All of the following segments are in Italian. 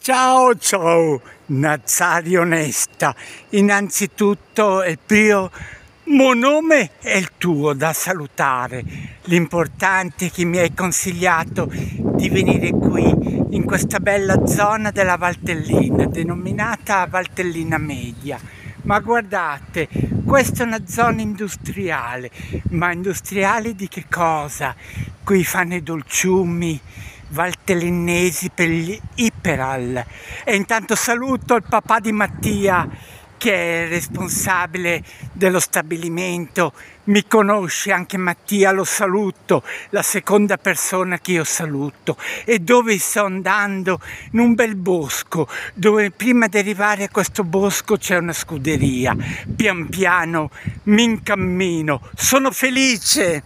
Ciao ciao Nazario Nesta, innanzitutto il mio nome è il tuo da salutare. L'importante è che mi hai consigliato di venire qui in questa bella zona della Valtellina, denominata Valtellina Media. Ma guardate, questa è una zona industriale, ma industriale di che cosa? Qui fanno i dolciumi valtellinesi per gli Iperal. E intanto saluto il papà di Mattia, che è responsabile dello stabilimento. Mi conosce anche Mattia, lo saluto, la seconda persona che io saluto. E dove sto andando? In un bel bosco, dove prima di arrivare a questo bosco c'è una scuderia. Pian piano mi incammino, sono felice.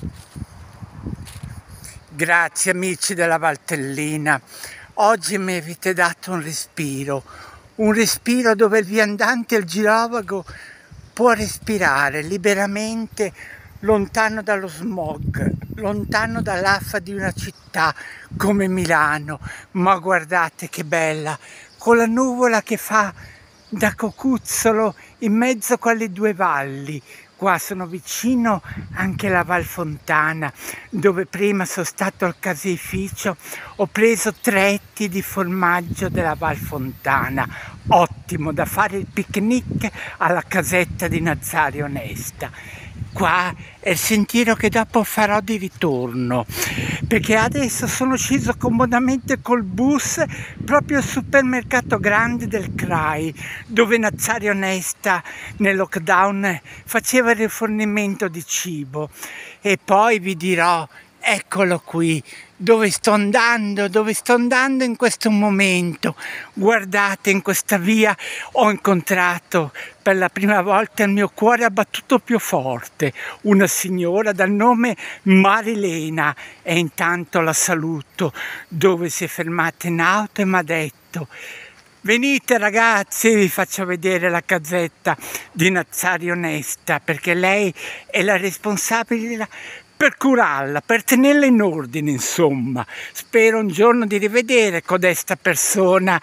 Grazie amici della Valtellina, oggi mi avete dato un respiro dove il viandante e il girovago può respirare liberamente, lontano dallo smog, lontano dall'affa di una città come Milano. Ma guardate che bella, con la nuvola che fa da cocuzzolo in mezzo a quelle due valli. Qua sono vicino anche alla Val Fontana, dove prima sono stato al caseificio, ho preso 3 etti di formaggio della Val Fontana, ottimo da fare il picnic alla casetta di Nazario Nesta. Qua è il sentiero che dopo farò di ritorno, perché adesso sono sceso comodamente col bus proprio al supermercato grande del CRAI, dove Nazario Nesta nel lockdown faceva il rifornimento di cibo. E poi vi dirò, eccolo qui, dove sto andando in questo momento. Guardate, in questa via ho incontrato per la prima volta, il mio cuore ha battuto più forte, una signora dal nome Marilena, e intanto la saluto, dove si è fermata in auto e mi ha detto: venite ragazzi, vi faccio vedere la casetta di Nazario Nesta, perché lei è la responsabile per curarla, per tenerla in ordine, insomma. Spero un giorno di rivedere codesta persona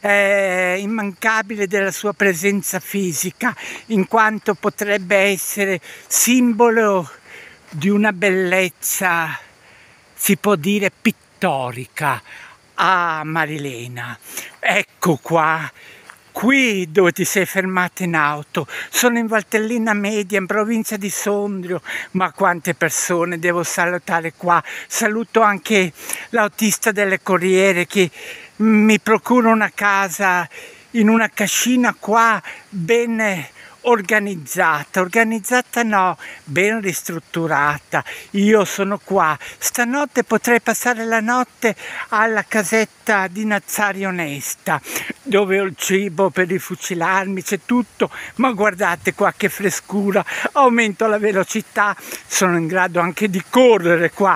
immancabile della sua presenza fisica, in quanto potrebbe essere simbolo di una bellezza, si può dire, pittorica. Ah, Marilena, ecco qua. Qui dove ti sei fermata in auto, sono in Valtellina Media, in provincia di Sondrio. Ma quante persone devo salutare qua. Saluto anche l'autista delle Corriere che mi procura una casa in una cascina qua ben organizzata no, ben ristrutturata. Io sono qua, stanotte potrei passare la notte alla casetta di Nazario Nesta, dove ho il cibo per rifucilarmi, c'è tutto. Ma guardate qua che frescura, aumento la velocità, sono in grado anche di correre qua,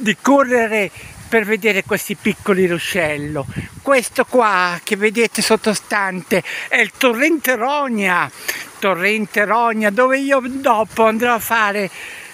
per vedere questi piccoli ruscello. Questo qua che vedete sottostante è il torrente Rogna, dove io dopo andrò a fare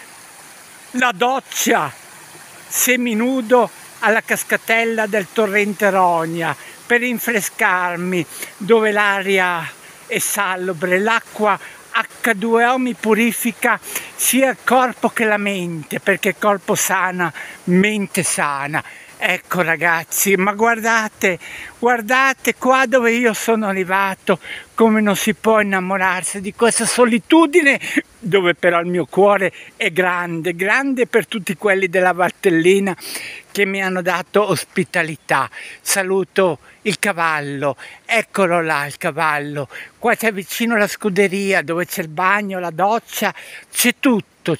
la doccia seminudo alla cascatella del torrente Rogna per rinfrescarmi, dove l'aria è salubre, l'acqua H2O mi purifica sia il corpo che la mente, perché corpo sana, mente sana. Ecco ragazzi, ma guardate qua dove io sono arrivato, come non si può innamorarsi di questa solitudine, dove però il mio cuore è grande per tutti quelli della Valtellina che mi hanno dato ospitalità. Saluto il cavallo, eccolo là il cavallo, qua c'è vicino la scuderia dove c'è il bagno, la doccia, c'è tutto.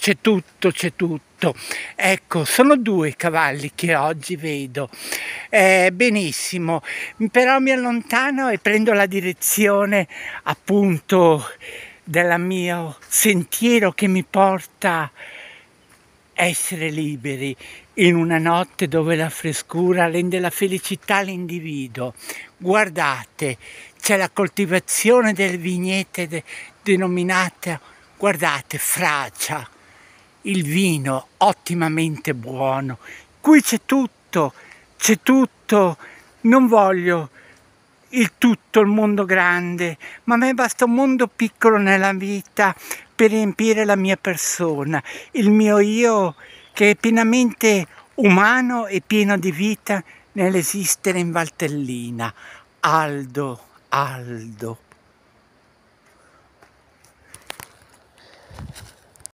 Ecco, sono 2 i cavalli che oggi vedo. Benissimo, però mi allontano e prendo la direzione appunto del mio sentiero che mi porta a essere liberi in una notte dove la frescura rende la felicità all'individuo. Guardate, c'è la coltivazione delle vignette denominate, guardate, Fracia. Il vino ottimamente buono, qui c'è tutto, non voglio tutto il mondo grande, ma a me basta un mondo piccolo nella vita per riempire la mia persona, il mio io che è pienamente umano e pieno di vita nell'esistere in Valtellina. Aldo, Aldo.